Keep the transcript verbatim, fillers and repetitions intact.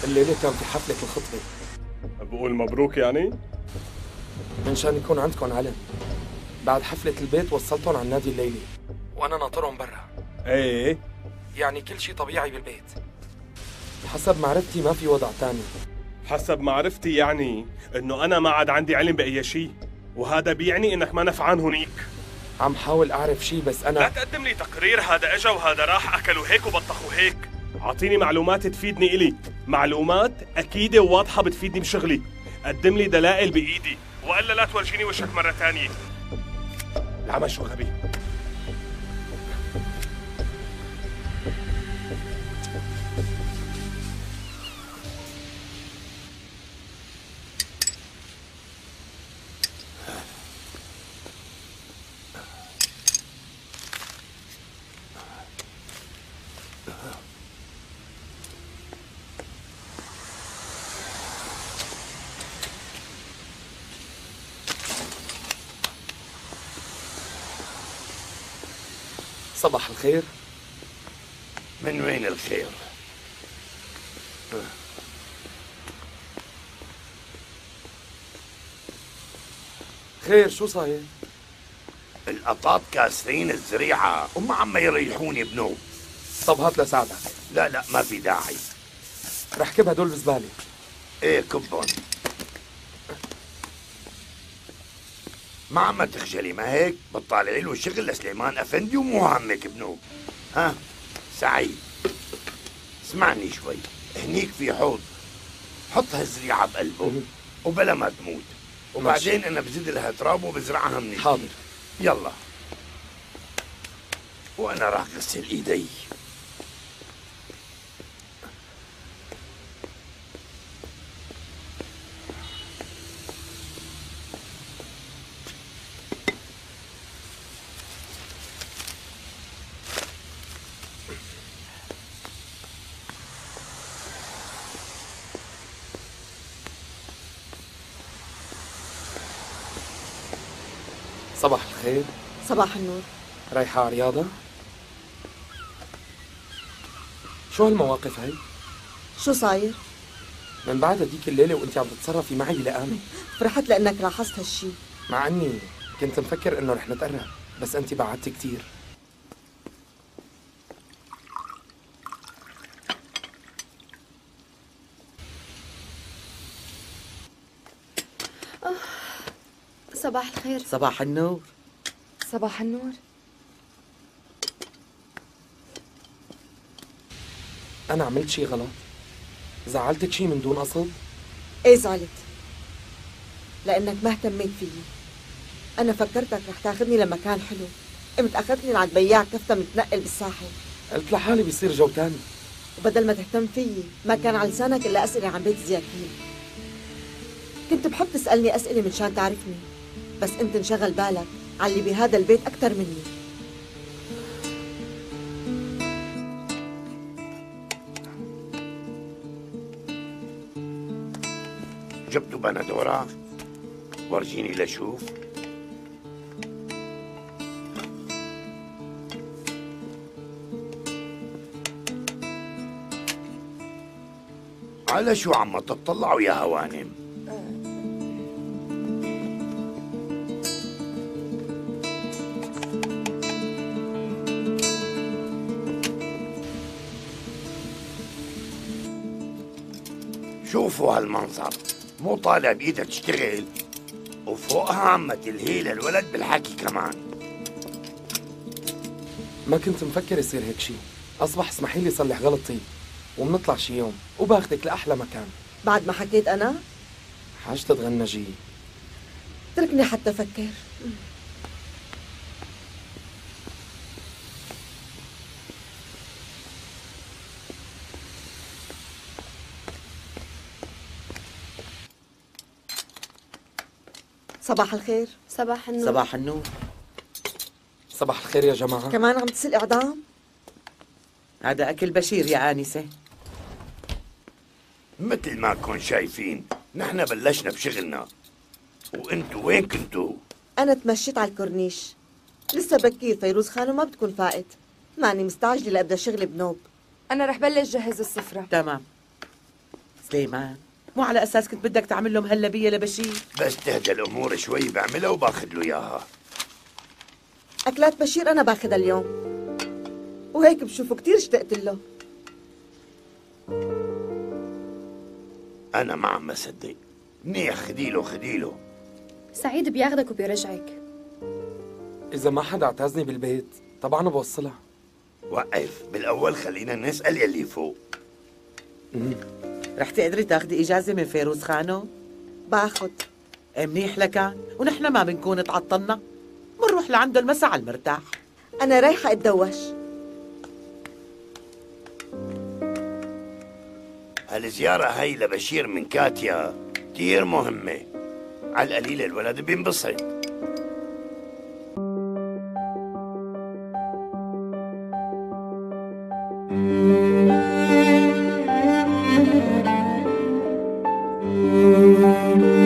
الليلة كان في حفلة الخطبة. بقول مبروك يعني؟ من شان يكون عندكم علم. بعد حفلة البيت وصلتهم على النادي الليلي وأنا ناطرهم برا. ايه؟ يعني كل شي طبيعي بالبيت. حسب معرفتي ما في وضع تاني. حسب معرفتي يعني انه انا ما عاد عندي علم باي شيء، وهذا بيعني انك ما نفعان هنيك. عم حاول أعرف شي بس أنا لا تقدم لي تقرير هذا اجا وهذا راح اكلوا هيك وبطخوا هيك. اعطيني معلومات تفيدني الي، معلومات اكيدة وواضحة بتفيدني بشغلي. قدم لي دلائل بايدي والا لا تورجيني وشك مرة ثانية. العمى شو غبي. صباح الخير. من وين الخير؟ خير شو صاير؟ القطاط كاسرين الزريعة وما عم يريحوني بنوم. طب هات لساعدك. لا لا ما في داعي. رح كب هدول بزبالة. ايه كبهم. ما عم تخجلي ما هيك؟ بتطالعي له شغل لسليمان افندي ومو همك بنوم. ها سعيد اسمعني شوي، هنيك في حوض، حط هالزريعة بقلبه وبلا ما تموت، وبعدين انا بزيد لها تراب وبزرعها من حاضر. يلا وانا راح اغسل ايدي. صباح الخير. صباح النور. رايحة على رياضة؟ شو هالمواقف هي؟ شو صاير؟ من بعد هديك الليلة وانت عم تتصرفي معي بلا آمن. فرحت لأنك لاحظت هالشي. مع اني كنت مفكر انه رح نتقرب، بس انت بعدتي كتير. صباح الخير. صباح النور. صباح النور. أنا عملت شي غلط؟ زعلتك شي من دون قصد؟ ايه زعلت لأنك ما اهتميت فيي. أنا فكرتك رح تاخذني لمكان حلو، قمت أخذتني لعند بياع كفتة متنقل بالساحل. قلت لحالي بيصير جو تاني. وبدل ما تهتم فيي ما كان على لسانك إلا أسئلة عن بيت زياكين. كنت بحب تسألني أسئلة من شان تعرفني، بس أنت انشغل بالك على اللي بهذا البيت أكثر مني. جبتوا بندورة؟ ورجيني لشوف. على شو عم تطلعوا يا هوانم؟ شوفوا هالمنظر، مو طالع بإيدها تشتغل وفوقها عم تلهي للولد بالحكي كمان. ما كنت مفكر يصير هيك شي. أصبح اسمحي لي صلح غلطي ومنطلع شي يوم وباخدك لأحلى مكان. بعد ما حكيت أنا؟ حاجة تتغنجي. تركني حتى أفكر. صباح الخير. صباح النور. صباح النور. صباح الخير يا جماعة. كمان عم تسل إعدام؟ هذا أكل بشير يا آنسة. مثل ما كن شايفين نحن بلشنا بشغلنا، وانتو وين كنتوا؟ أنا تمشيت على الكورنيش، لسه بكير فيروز خانو ما بتكون فائت، ماني مستعجلة لأبدأ شغلي بنوب. أنا رح بلش جهز السفرة. تمام. سليمان، مو على أساس كنت بدك تعمل له مهلبية لبشير؟ بس تهدى الأمور شوي بعملها وباخذ له إياها. أكلات بشير أنا باخدها اليوم، وهيك بشوفه كتير اشتقت له. أنا ما عم أصدق. منيح، خديله خديله. سعيد بياخدك وبيرجعك. إذا ما حدا اعتزني بالبيت طبعا بوصلها. وقف، بالأول خلينا نسأل يلي فوق. رح تقدري تاخدي إجازة من فيروز خانو؟ باخد. منيح لكان، ونحن ما بنكون تعطلنا، بنروح لعنده المسا على المرتاح. أنا رايحة أتدوش. هالزيارة هاي لبشير من كاتيا كتير مهمة. على القليل الولد بينبسط. Thank you.